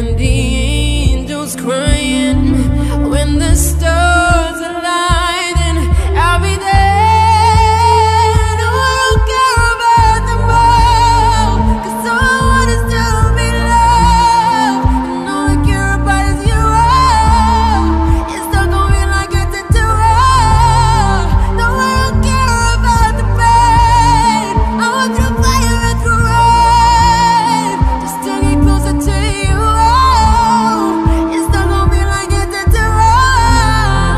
and the angels crying when the stars align, and I'll be there. No, I don't care about tomorrow, 'cause all I want is to be loved, and all I care about is you. It's not gonna be like a tattoo. No, I don't care about the pain. I want you to fire and to rain, just to get closer to you. It's not gonna be like a tattoo.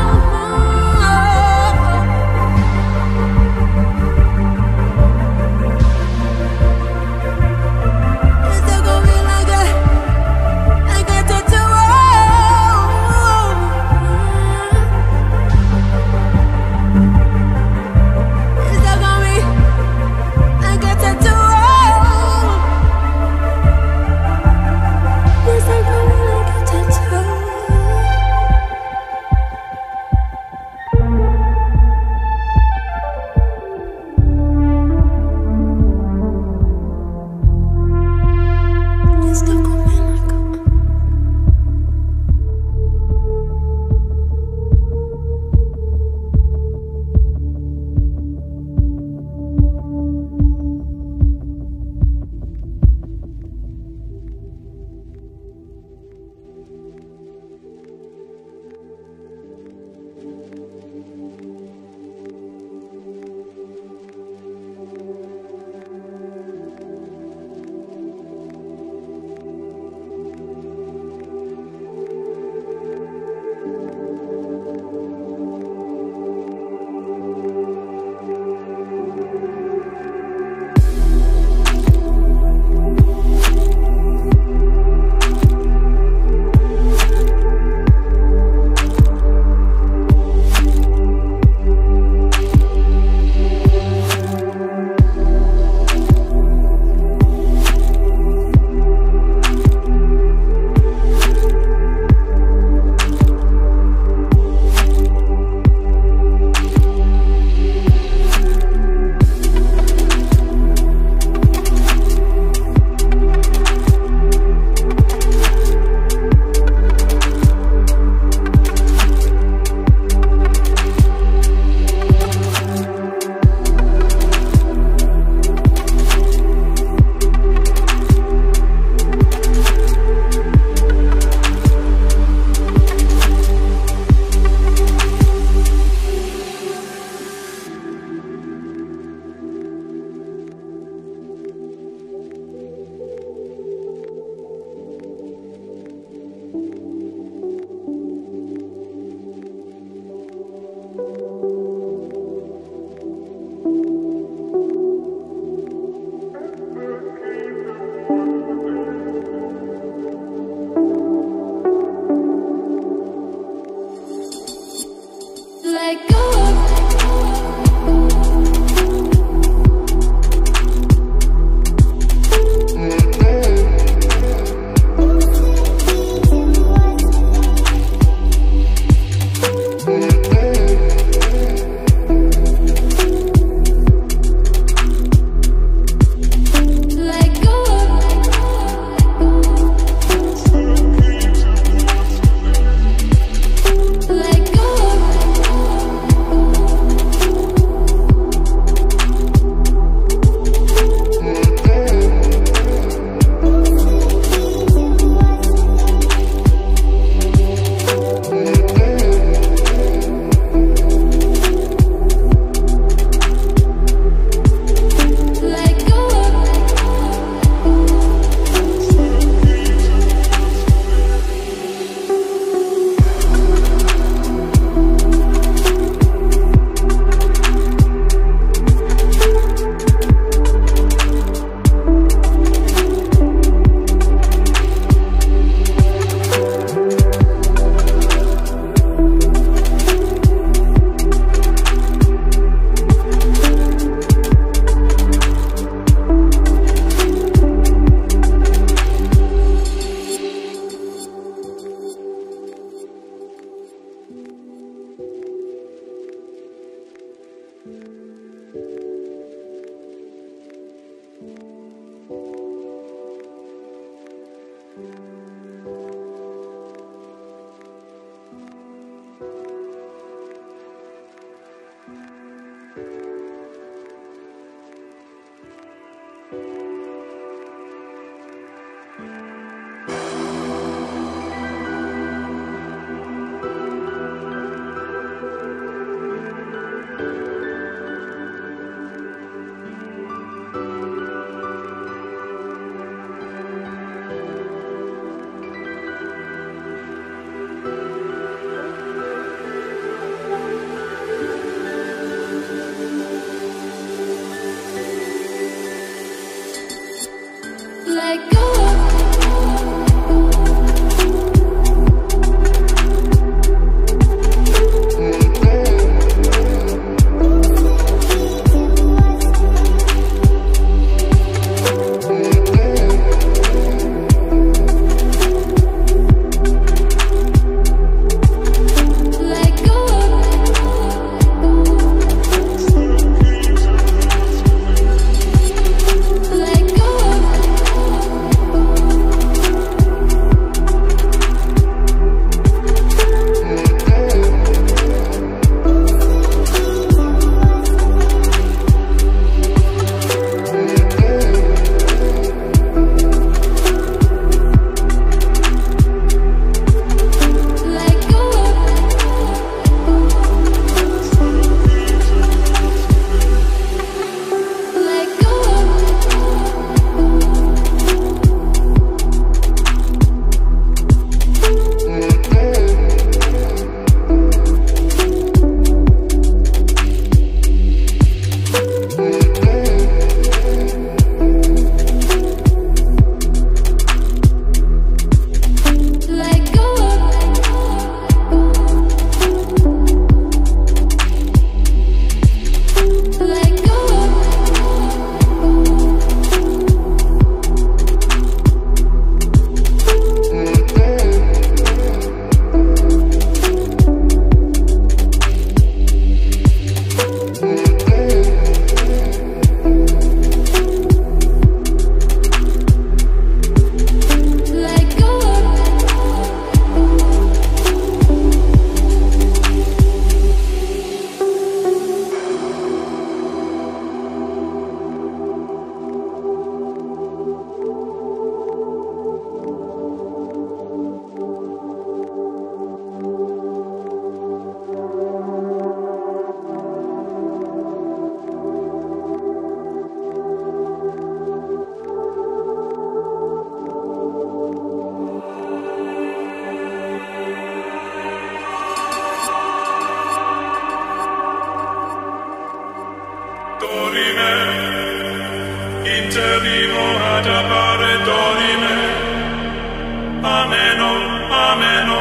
interrimo ad appare dorime. Ameno, ameno,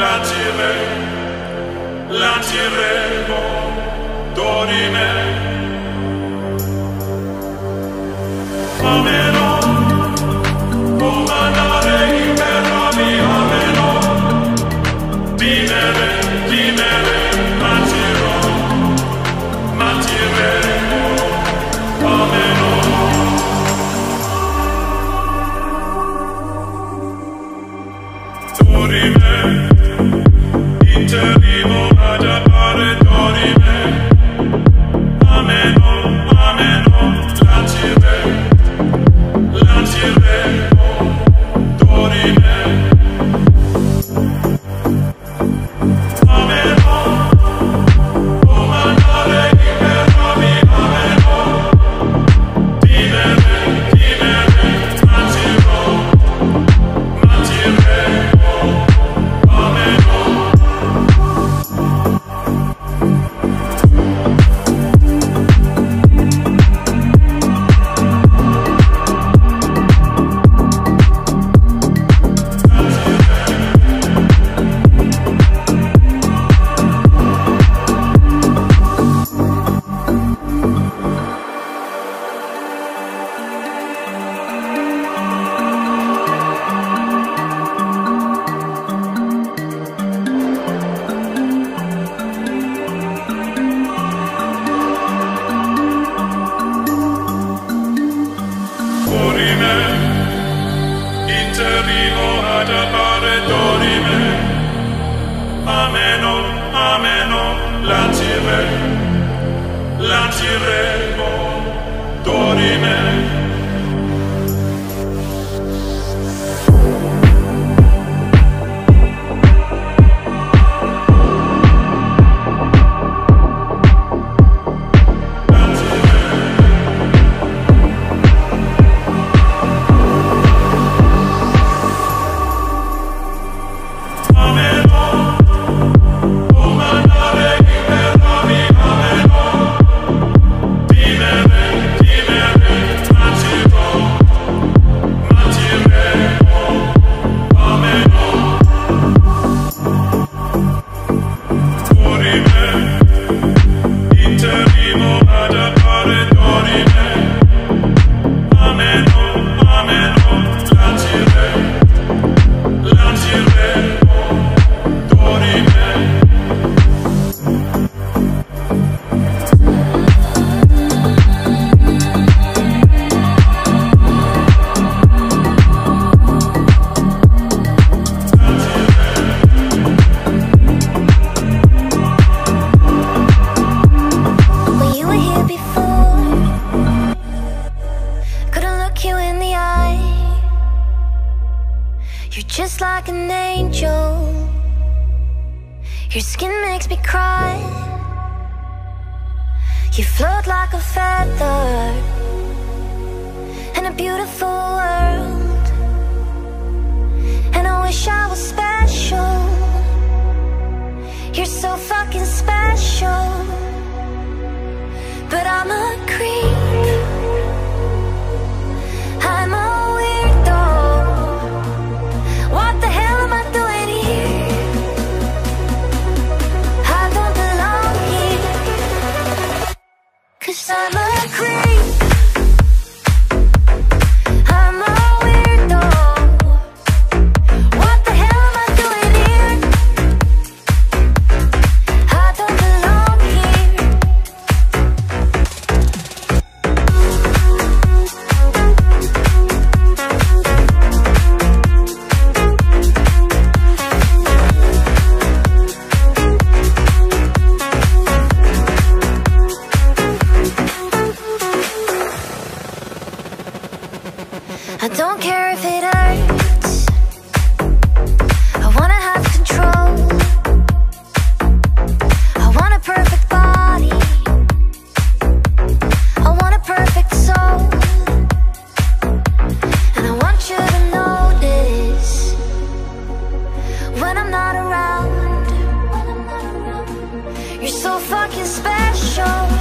lanciremo, dorime. Ameno, comandare imperami, ameno, dimere, mantiremo, ameno. Dorime, interrimo ad appare dorime. Ameno, ameno, lanciremo, dorime. Ameno, comandare imperami, ameno, dimere, mantiremo, ameno. Interrimo ad appare dorime. Ameno, ameno, lanciremo, dorime. You're just like an angel. Your skin makes me cry. You float like a feather in a beautiful world. And I wish I was special. You're so fucking special. But I'm a creep. I'm a weirdo. What the hell am I doing here? I don't belong here. 'Cause I'm a creep. I'm a weirdo. What the hell am I doing here? I don't belong here. I don't care if it hurts. I wanna have control. I want a perfect body. I want a perfect soul. And I want you to notice when I'm not around. You're so fucking special.